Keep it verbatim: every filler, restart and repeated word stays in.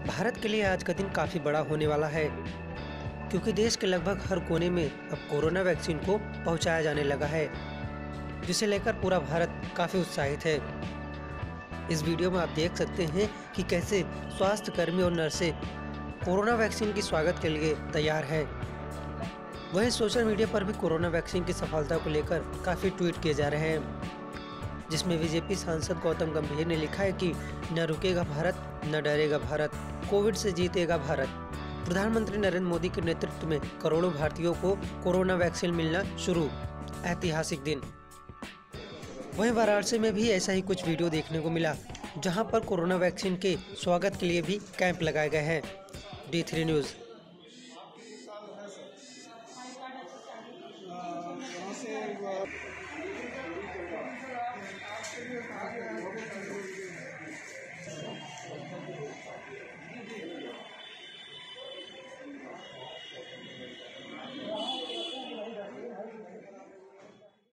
भारत के लिए आज का दिन काफ़ी बड़ा होने वाला है, क्योंकि देश के लगभग हर कोने में अब कोरोना वैक्सीन को पहुंचाया जाने लगा है, जिसे लेकर पूरा भारत काफ़ी उत्साहित है। इस वीडियो में आप देख सकते हैं कि कैसे स्वास्थ्य कर्मी और नर्सें कोरोना वैक्सीन की स्वागत के लिए तैयार है। वहीं सोशल मीडिया पर भी कोरोना वैक्सीन की सफलता को लेकर काफ़ी ट्वीट किए जा रहे हैं, जिसमें बीजेपी सांसद गौतम गंभीर ने लिखा है कि न रुकेगा भारत, न डरेगा भारत, कोविड से जीतेगा भारत। प्रधानमंत्री नरेंद्र मोदी के नेतृत्व में करोड़ों भारतीयों को कोरोना वैक्सीन मिलना शुरू, ऐतिहासिक दिन। वहीं वाराणसी में भी ऐसा ही कुछ वीडियो देखने को मिला, जहां पर कोरोना वैक्सीन के स्वागत के लिए भी कैंप लगाए गए हैं। D three news.